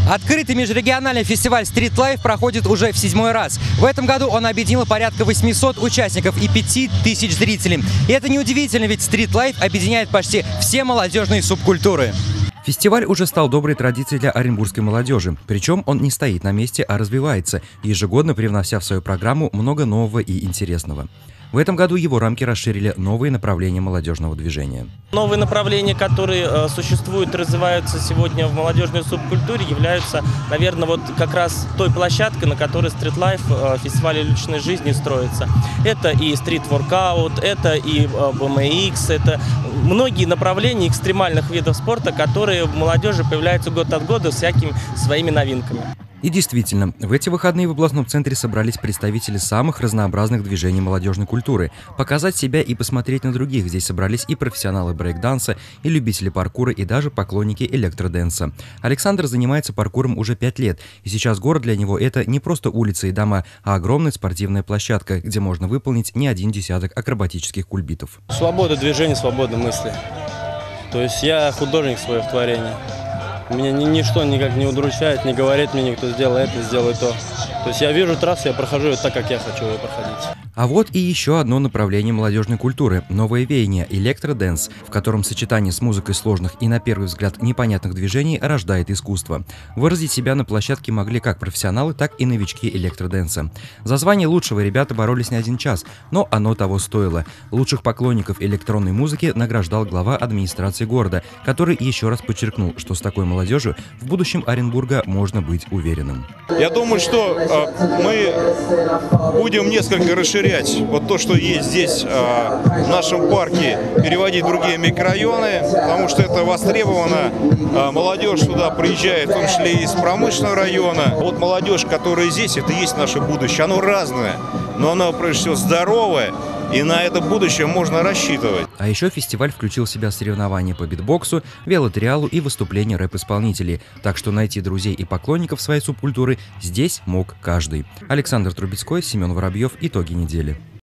Открытый межрегиональный фестиваль Street Life проходит уже в 7-й раз. В этом году он объединил порядка 800 участников и 5000 зрителей. И это неудивительно, ведь Street Life объединяет почти все молодежные субкультуры. Фестиваль уже стал доброй традицией для оренбургской молодежи. Причем он не стоит на месте, а развивается, ежегодно привнося в свою программу много нового и интересного. В этом году его рамки расширили новые направления молодежного движения. Новые направления, которые существуют и развиваются сегодня в молодежной субкультуре, являются, наверное, вот как раз той площадкой, на которой Street Life, фестиваль уличной жизни, строится. Это и стрит-воркаут, это и BMX, это многие направления экстремальных видов спорта, которые в молодежи появляются год от года с всякими своими новинками. И действительно, в эти выходные в областном центре собрались представители самых разнообразных движений молодежной культуры. Показать себя и посмотреть на других здесь собрались и профессионалы брейк-данса, и любители паркура, и даже поклонники электродэнса. Александр занимается паркуром уже 5 лет, и сейчас город для него — это не просто улицы и дома, а огромная спортивная площадка, где можно выполнить не один десяток акробатических кульбитов. Свобода движения, свобода мысли. То есть я художник своих творений. Меня ничто никак не удручает, не говорит мне никто: сделай это, сделай то. То есть я вижу трассу, я прохожу ее так, как я хочу ее проходить. А вот и еще одно направление молодежной культуры – новое веяние – электродэнс, в котором сочетание с музыкой сложных и, на первый взгляд, непонятных движений рождает искусство. Выразить себя на площадке могли как профессионалы, так и новички электродэнса. За звание лучшего ребята боролись не один час, но оно того стоило. Лучших поклонников электронной музыки награждал глава администрации города, который еще раз подчеркнул, что с такой молодежью в будущем Оренбурга можно быть уверенным. Я думаю, что мы будем несколько расширять вот то, что есть здесь в нашем парке, переводить в другие микрорайоны, потому что это востребовано. Молодежь сюда приезжает, в том числе и из промышленного района. Вот молодежь, которая здесь, это и есть наше будущее. Оно разное, но оно, прежде всего, здоровое. И на это будущее можно рассчитывать. А еще фестиваль включил в себя соревнования по битбоксу, велотриалу и выступления рэп-исполнителей. Так что найти друзей и поклонников своей субкультуры здесь мог каждый. Александр Трубецкой, Семен Воробьев. Итоги недели.